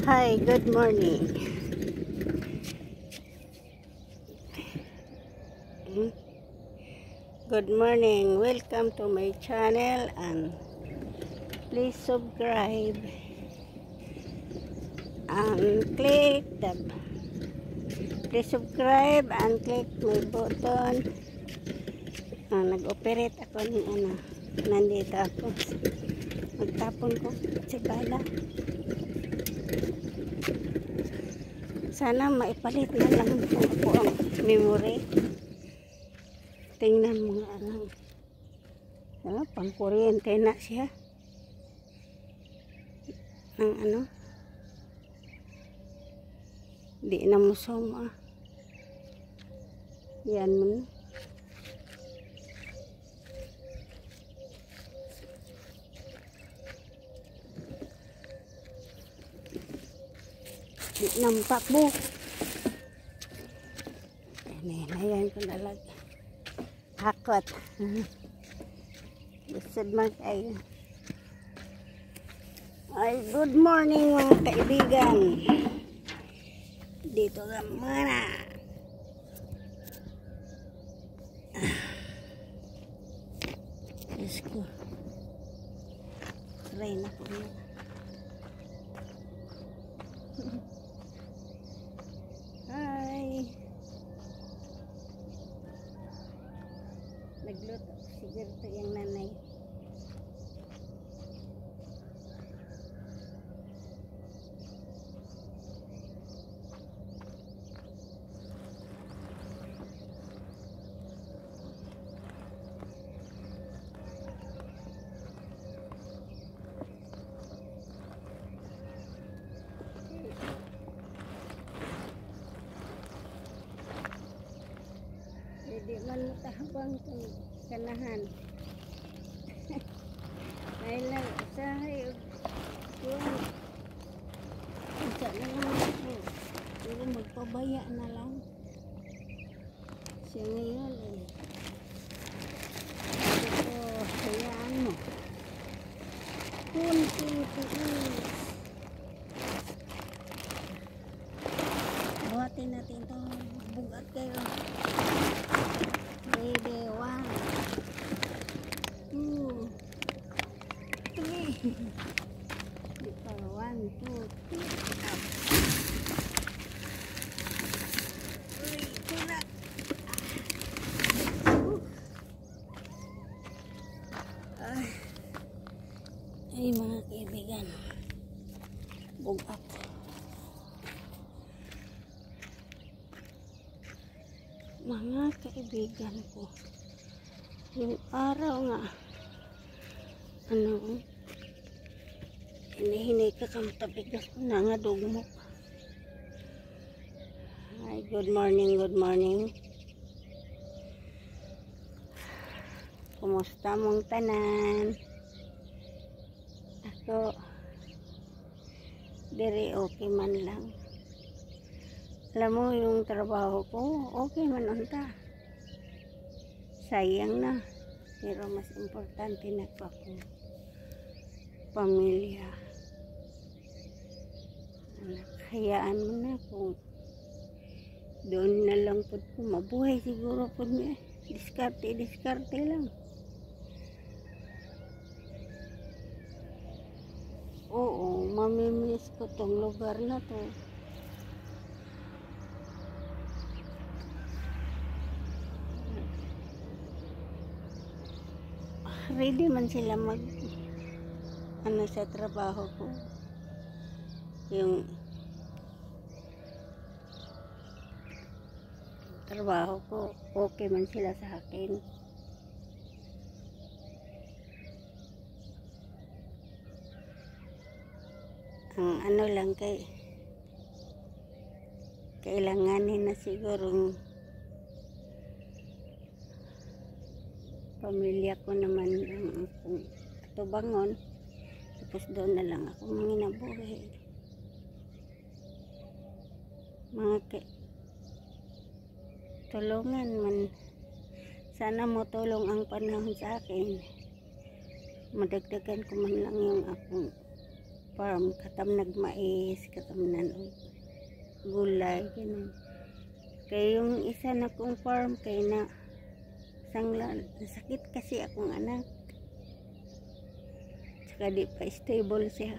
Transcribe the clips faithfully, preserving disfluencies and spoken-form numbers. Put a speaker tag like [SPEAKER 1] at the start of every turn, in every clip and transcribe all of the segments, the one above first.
[SPEAKER 1] Hi, good morning. Good morning. Welcome to my channel and please subscribe and click the please subscribe and click my button. Ah, nag-operate ako ng ano. Nandito ako. Magtapon ko si bala. Sana maipalit na lang po ako ang memory. Tingnan mo nga lang. Ano, pang kuryente na siya. Ang ano. Di na mo soma. Yan mo na. Di nampak mo. Ayan, ayan ko nalag. Hakot. Busod man kayo. Ay, good morning mga kaibigan. Dito ka muna. Diyos ko. Try na po na. Hi. Nagluto siguro ito yung nanay. Hindi man matahabang itong kanahan. Dahil lang usahay yun. Isa na lang ako. Pero magpabaya na lang. Siya ngayon eh. Sabi ko, hayaan mo. Kunting tiis. Buhatin natin ito. Bugat kayo. Baby, one, two, three. Dito, one, two, three, up. Uy, tulak. Ay, ay mga kaibigan, bugat. Mga kaibigan ko, yung araw nga ano hinihinay ka kang tabigas ko na nga dugmok. Ay, good morning, good morning. Kumusta mong tanan? Ako very okay man lang. Alam mo yung trabaho ko, okay man unta. Sayang na. Pero mas importante na pa ko. Pamilya. Hayaan mo na kung doon na lang po ko. Mabuhay siguro po niya. Diskarte, diskarte lang. Oo, mamimiss ko tong lugar na to. Ready man sila mag ano sa trabaho ko, yung trabaho ko okay man sila sa akin. Ang ano lang kay kailanganin na siguro pamilya ko naman ang akong tubangon, tapos doon na lang ako manginabuhi. Mga ke tulungan man, sana mo tulong ang panahon sa akin, madagdagan ko man lang yung akong farm, katam nagmais, katam nan og gulay, ganun. Kaya yung isa na kong farm, kaya na sangla, nasakit kasi akong anak. Tsaka di pa stable siya.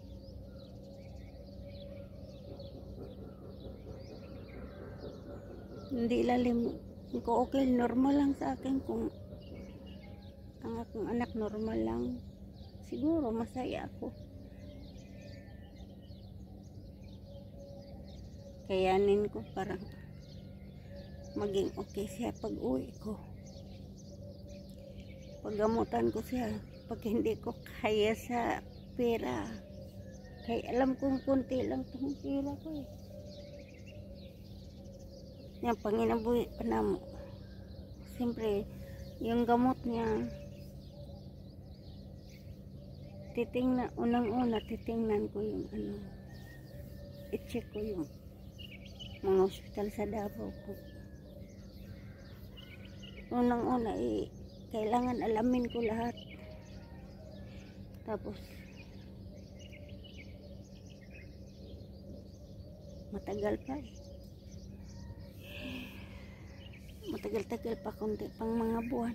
[SPEAKER 1] Hindi lalim ko, okay, normal lang sa akin kung ang akong anak normal lang. Siguro masaya ako. Kayanin ko parang maging okay siya pag uwi ko. Paggamutan ko siya pag hindi ko kaya sa pera. Kaya alam kong kunti lang itong pera ko eh. Yan, panginabuhi pa na mo. Siyempre, yung gamot niya, titingnan, unang-una, titingnan ko yung ano, i-check ko yung mga hospital sa Davao ko. Unang-una, eh, kailangan alamin ko lahat. Tapos, matagal pa eh. Matagal-tagal pa kundi pang mga buwan.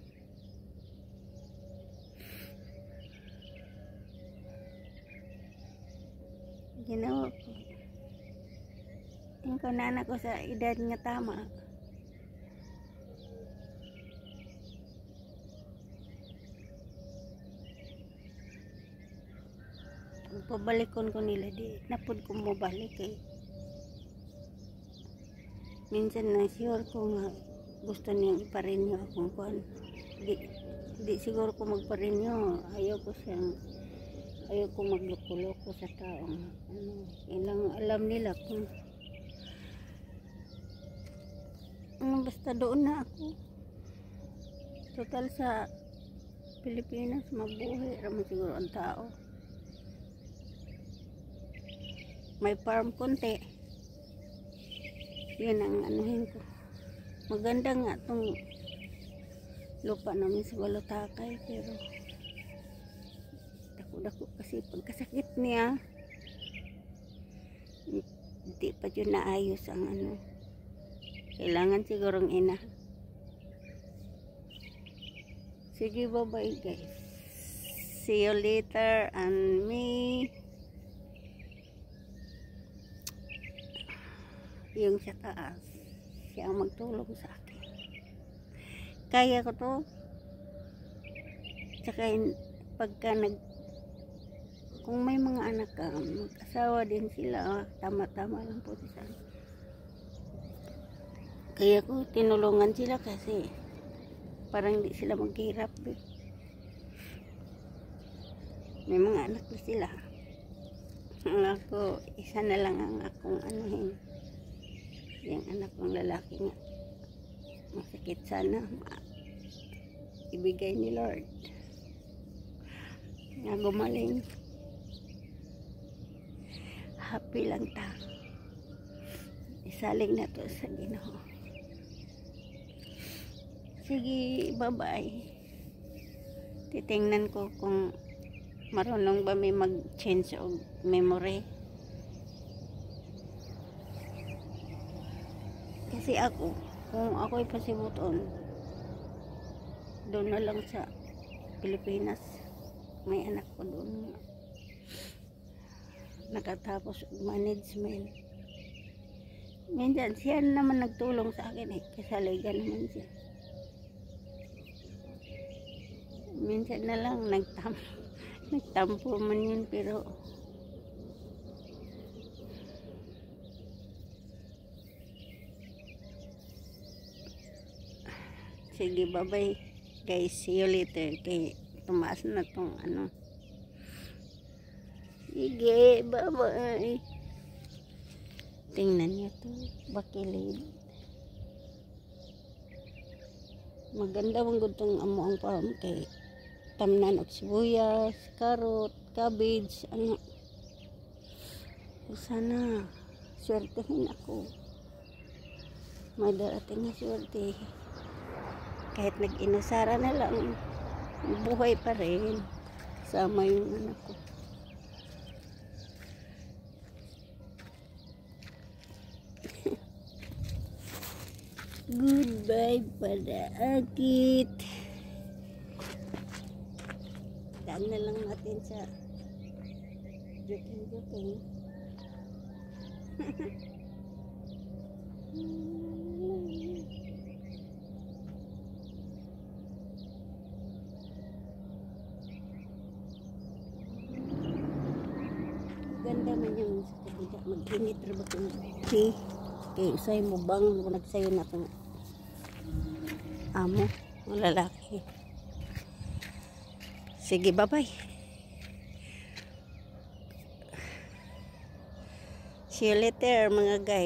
[SPEAKER 1] Ginawa ko. Yung kanana ko sa edad nga tama. Pabalikon ko nila di. Napod ko mo balik eh. Minsan na sure ko nga gusto niyang iparinyo akong kuhan. Di, di siguro ko magparinyo. Ayaw ko siyang, ayaw ko magloko-loko sa taong ano, ilang alam nila kung ano, basta doon na ako. Total sa Pilipinas, mabuhay raman siguro ang tao. May farm konti. Yun ang anuhin ko. Maganda nga itong lupa namin sa Balutakay, pero dako-dako kasi pagkasakit niya, hindi pa yun naayos ang ano. Kailangan sigurong ina. Sige, bye-bye guys. See you later and me. Yung sa taas, siya ang magtulong sa akin. Kaya ko to. Tsaka pagka nag, kung may mga anak ka, mag-asawa din sila, tama-tama lang po sa. Kaya ko tinulungan sila kasi parang di sila maghirap eh. May mga anak na sila. Ang ako, isa na lang ang akong anuhin. Yung anak kong lalaki nga, masakit sana, ibigay ni Lord na gumaling. Happy lang ta, isaling na to sa Ginoo. Sige, bye bye. Titingnan ko kung marunong ba may mag-change of memory. Kasi ako, kung ako'y pasibuton, doon na lang sa Pilipinas. May anak ko doon. Nakatapos management. Minsan siya naman nagtulong sa akin eh. Kasaligan naman siya. Minsan na lang nagtampo. Nagtampo man yun, pero sige, bye-bye guys. See you later. Kay tumaas na tong ano. Sige, bye-bye. Tingnan niyo to. Bakilid. Maganda bang gutong amo ang farm kay tamnan og sibuyas, carrot, cabbage, ano. Sana swertehin ako. May darating na swerte. Kahit nag-inasara na lang, buhay pa rin. Sama yung anak ko. Goodbye pada akit. Daan na lang natin sa joking-joking. Ganda man yung sa kabila. Mag-init rin ba kung si kay usay mo bang nagsayo na itong amo ng lalaki. Sige, bye-bye. See you later mga guys.